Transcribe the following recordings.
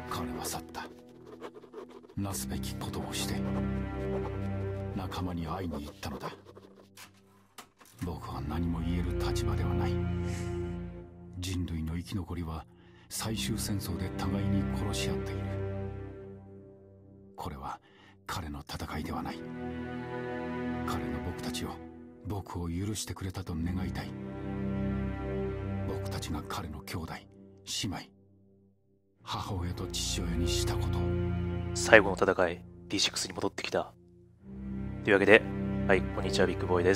彼は去った。なすべきことをして仲間に会いに行ったのだ。僕は何も言える立場ではない。人類の生き残りは最終戦争で互いに殺し合っている。これは彼の戦いではない。彼が僕を許してくれたと願いたい。僕たちが彼の兄弟、姉妹、母親と父親にしたことを。 最後の戦い D6 に戻ってきたというわけで、はい、こんにちは、ビッグボーイです。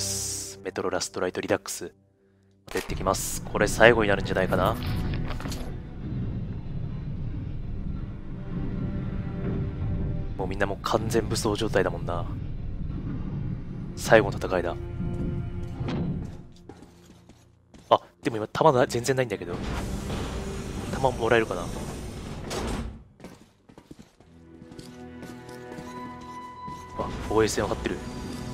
メトロラストライトリダックス出てきます。これ最後になるんじゃないかな。もうみんなもう完全武装状態だもんな。最後の戦いだ。あ、でも今弾全然ないんだけど、弾もらえるかな。あ、防衛線を張ってる。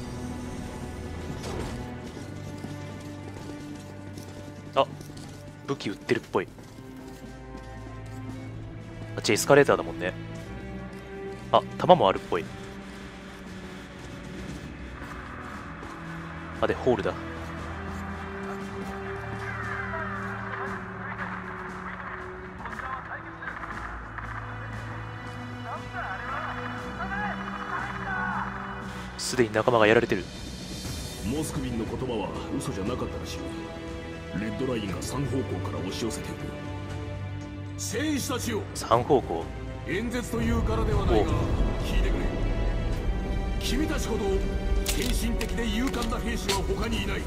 あ、武器売ってるっぽい。あっちエスカレーターだもんね。あ、弾もあるっぽい。あ、で、ホールだ。すでに仲間がやられてる。 モスクミンの言葉は嘘じゃなかったらしい。レッドラインが3方向から押し寄せている。戦士たちよ、 3方向。 演説というからではないが聞いてくれ。君たちほど献身的で勇敢な兵士は他にいない。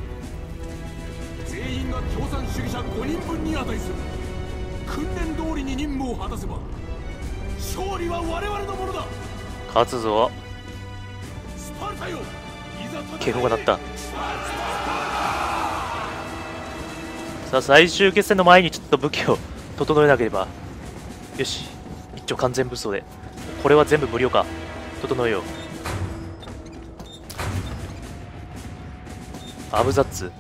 全員が共産主義者5人分に値する。訓練通りに任務を果たせば勝利は我々のものだ。 勝つぞ。 スパルタよ、いざ戦え。 警報が鳴った。さあ、最終決戦の前にちょっと武器を整えなければ。よし、一応完全武装で。これは全部無料か。整えよう。アブザッツ。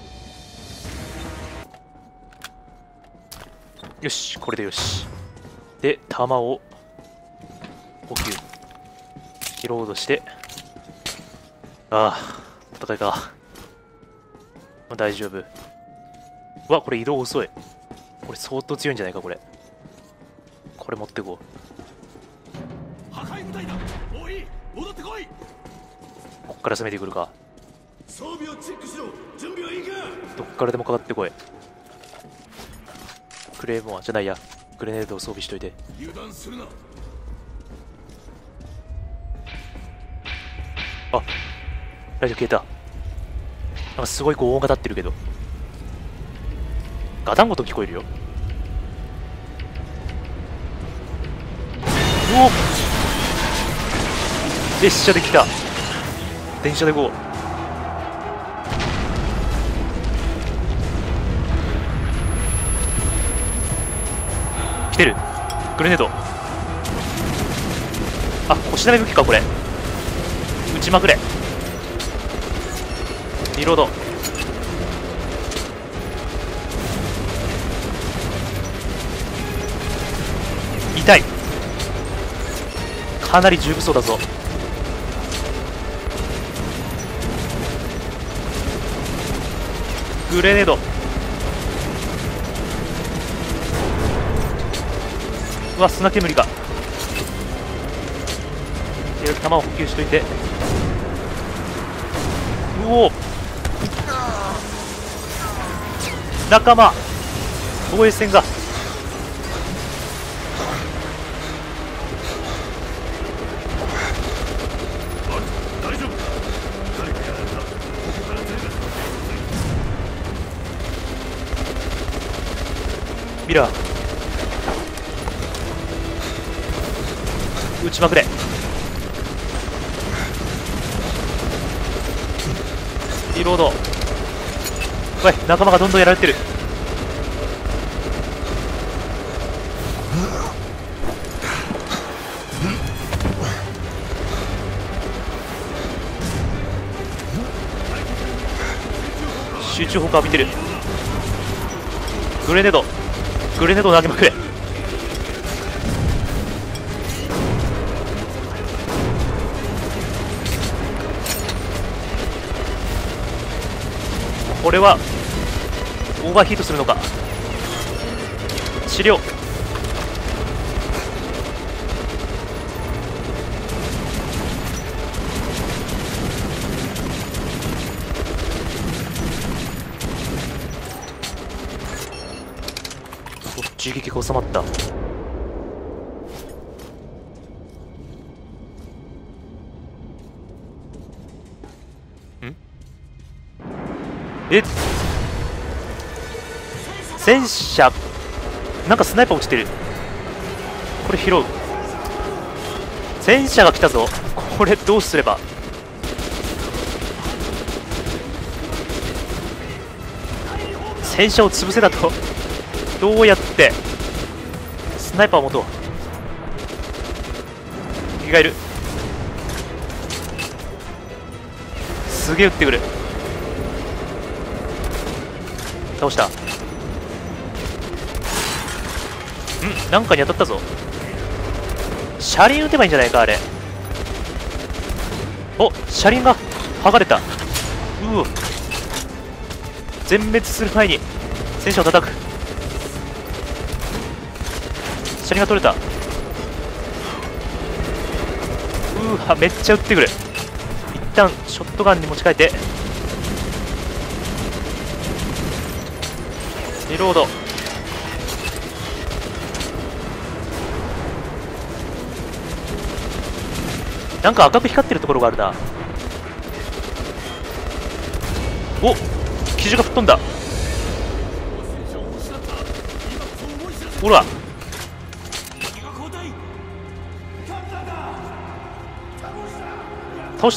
よし、これでよし。で、弾を補給。リロードして。ああ、戦いか。まあ、大丈夫。うわ、これ移動遅い。これ相当強いんじゃないか、これ。これ持ってこう。 破壊部隊だ。もういい、戻ってこい。 こっから攻めてくるか。 装備をチェックしろ。準備はいいか。 どっからでもかかってこい。クレーモアじゃないや、グレネードを装備しといて。 油断するな。 あ、ライト消えた。なんかすごい轟音が立ってるけど、ガタンゴト聞こえるよ。おお、列車で来た。電車で行こう。来てる。グレネード。あ、腰投げ武器かこれ。撃ちまくれ。リロード。痛い。かなり重武装だぞ。グレネード。うわ、砂煙か。弾を補給しといて。うお、仲間防衛線が。 大丈夫。誰かやられた。 ミラー撃ちまくれ。リロード。おい、仲間がどんどんやられてる。集中砲火浴びてる。グレネード。グレネードを投げまくれ。 これはオーバーヒートするのか。治療。銃撃が収まった。え、戦車、なんかスナイパー落ちてる。これ拾う。戦車が来たぞ。これどうすれば。戦車を潰せだと。どうやってスナイパーを持とう。敵がいる。すげえ撃ってくる。倒した。なんかに当たったぞ。車輪撃てばいいんじゃないか、あれ。お、車輪が剥がれた。うお、全滅する前に戦車を叩く。車輪が取れた。わ、めっちゃ撃ってくる。一旦ショットガンに持ち替えてリロード。なんか赤く光ってるところがあるな。お、機銃が吹っ飛んだ。ほら、倒した。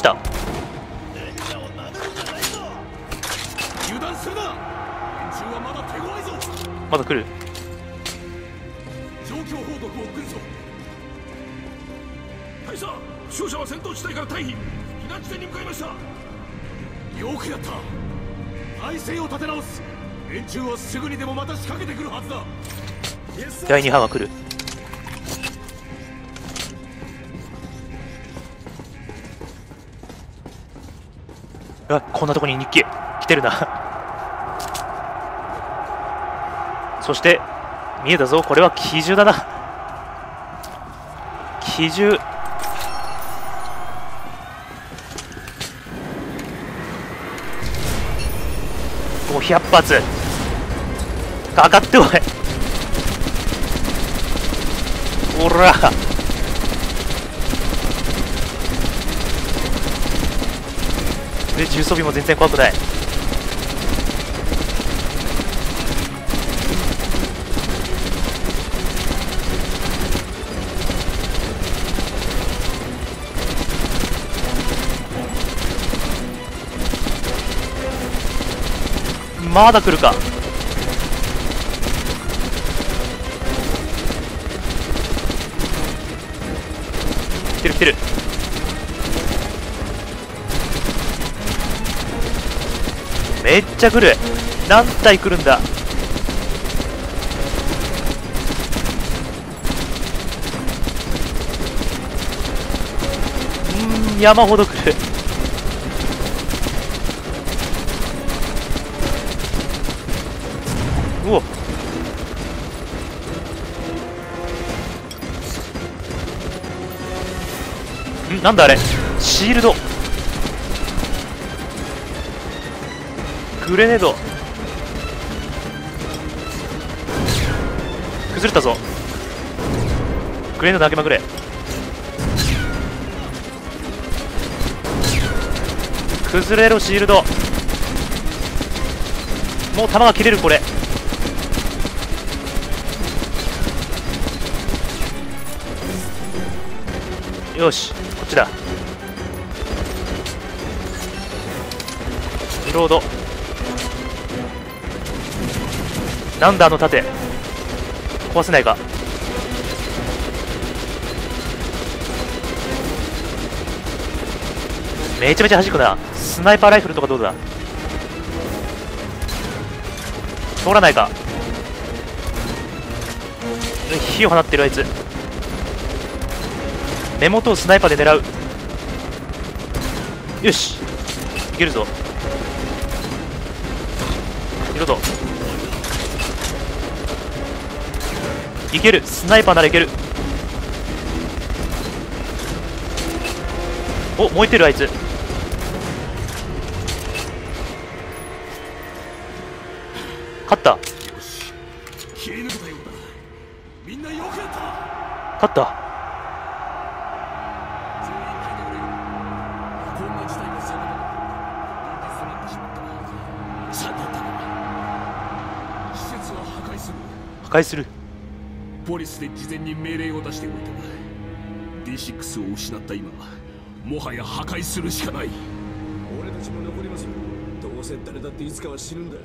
油断するな。連中はまだ手強いぞ。 まだ来る。 状況報告を送るぞ。大佐、負傷者は戦闘地帯から退避。避難地点に向かいました。よくやった。体勢を立て直す。連中はすぐにでもまた仕掛けてくるはずだ。 第2波が来る。あ、こんなとこに日記来てるな。そして見えたぞ。これは機銃だな。機銃。500発かかっておい。おら、で重装備も全然怖くない。まだ来るか。来てる来てる。めっちゃ来る。何体来るんだ。山ほど来る。うお、なんだあれ。シールド、グレネード、崩れたぞ。グレネード投げまくれ。崩れろシールド。もう弾が切れる。これよし、こっちだ。リロード。なんだあの盾、壊せないか。めちゃめちゃ弾くな。スナイパーライフルとかどうだ。通らないか。火を放ってるあいつ。根元をスナイパーで狙う。よし、いけるぞ。 るぞ。いける。スナイパーならいける。お、燃えてるあいつ。勝った。 切り抜けたようだ。みんなよくやった。 勝った。 全員聞いてくれ。こんな事態が避けたの現実となってしまった。さてだが施設は破壊する。 破壊する。 ポリスで事前に命令を出しておいたが D6 を失った今もはや破壊するしかない。俺たちも残ります。どうせ誰だっていつかは死ぬんだ。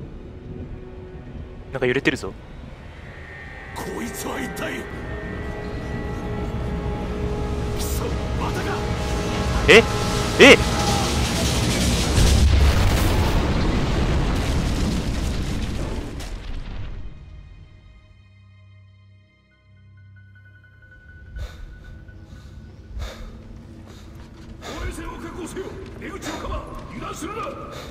なんか揺れてるぞ。 こいつは一体。くそ、またか。 ええ防衛線を確保せよ。出口をかま、油断するな。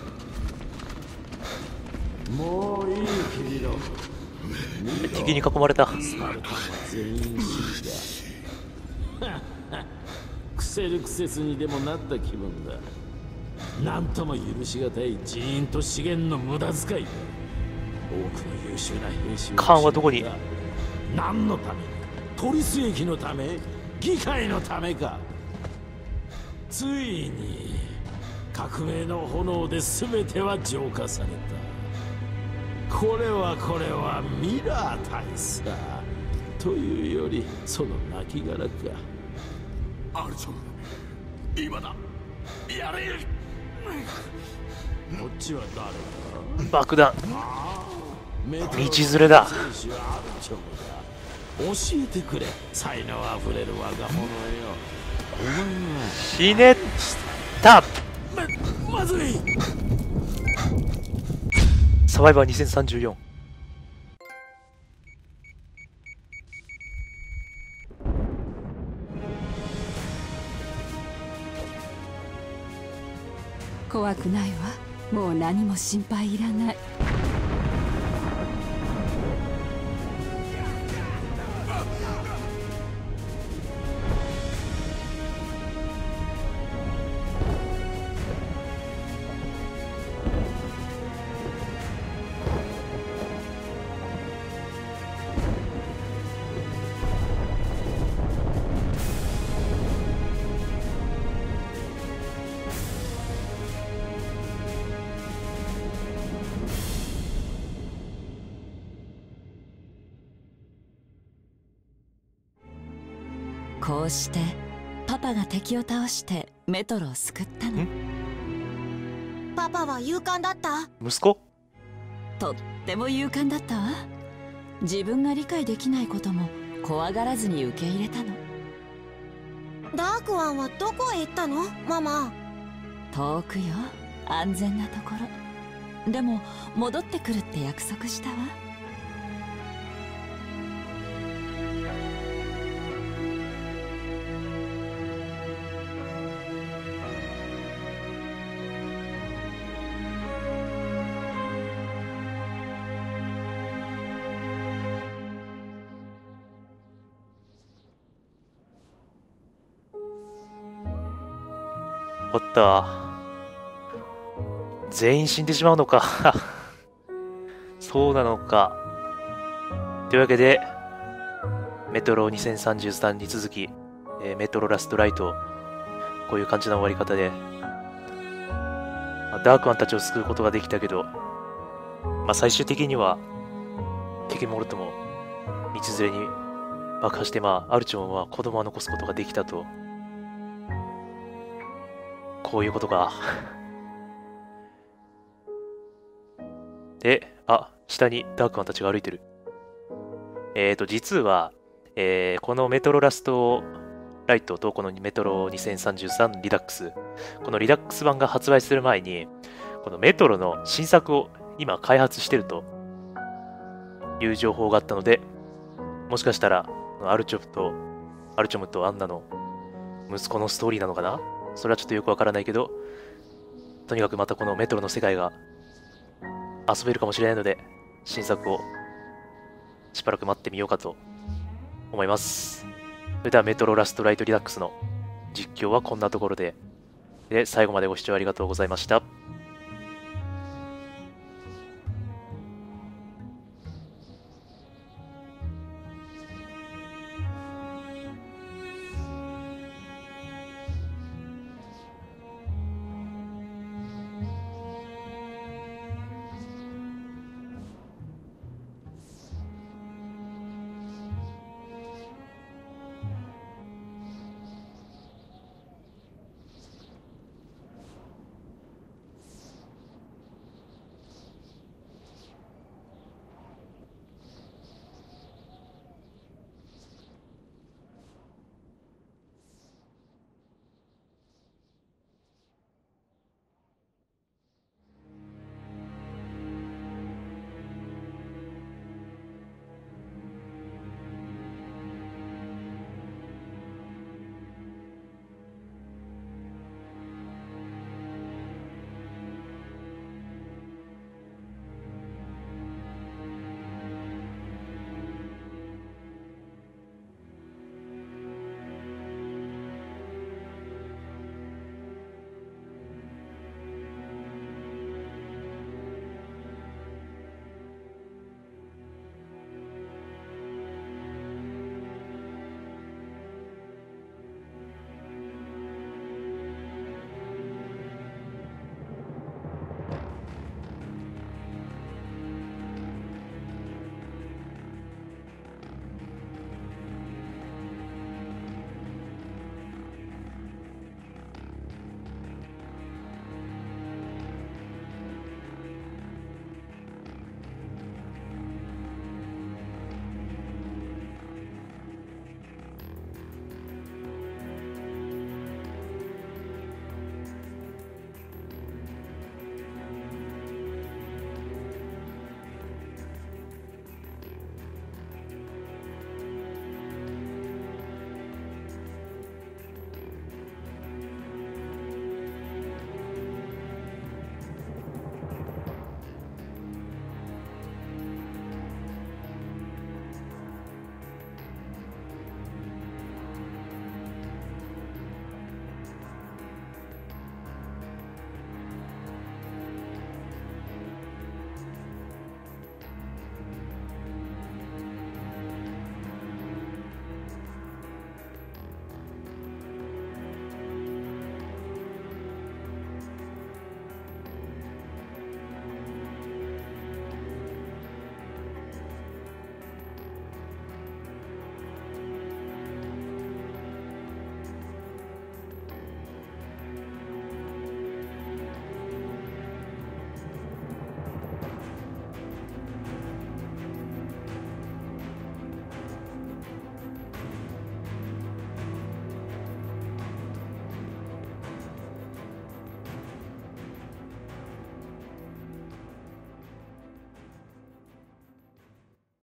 もういい君の敵に囲まれた。 全員死だ。クセルクセスにでもなった気分だ。なんとも許しがたい人員と資源の無駄遣いだ。多くの優秀な兵士をカーンはどこに？ 何のために？トリス駅のため？議会のためか。ついに革命の炎で全ては浄化された。これはミラー大佐というよりその亡骸か。 アルチョム、今だ。やれ。 こっちは誰だ？ 爆弾。 道道連れだ。 教えてくれ、才能あふれる我が物よ。お前は死ねた。 まずい。 サバイバー2034。 怖くないわ。もう何も心配いらない。こうしてパパが敵を倒してメトロを救ったの。 パパは勇敢だった？ 息子？ とっても勇敢だったわ。自分が理解できないことも怖がらずに受け入れたの。 ダークワンはどこへ行ったの、ママ？ 遠くよ、安全なところ。でも戻ってくるって約束したわ。 おった。全員死んでしまうのか。そうなのか。というわけで、メトロ2033に続き、メトロラストライト、こういう感じの終わり方で、ダークワンたちを救うことができたけど、最終的には、敵もろとも道連れに爆破して、アルチョンは子供は残すことができたと。こういうことか。で、下にダークマンたちが歩いてる。実は、このメトロラストライトとこのメトロ2033リダックス、このリダックス版が発売する前に、このメトロの新作を今開発してるという情報があったので、もしかしたら、アルチョムとアンナの息子のストーリーなのかな？それはちょっとよくわからないけど、とにかくまたこのメトロの世界が遊べるかもしれないので、新作をしばらく待ってみようかと思います。それではメトロラストライトリダックスの実況はこんなところで、最後までご視聴ありがとうございました。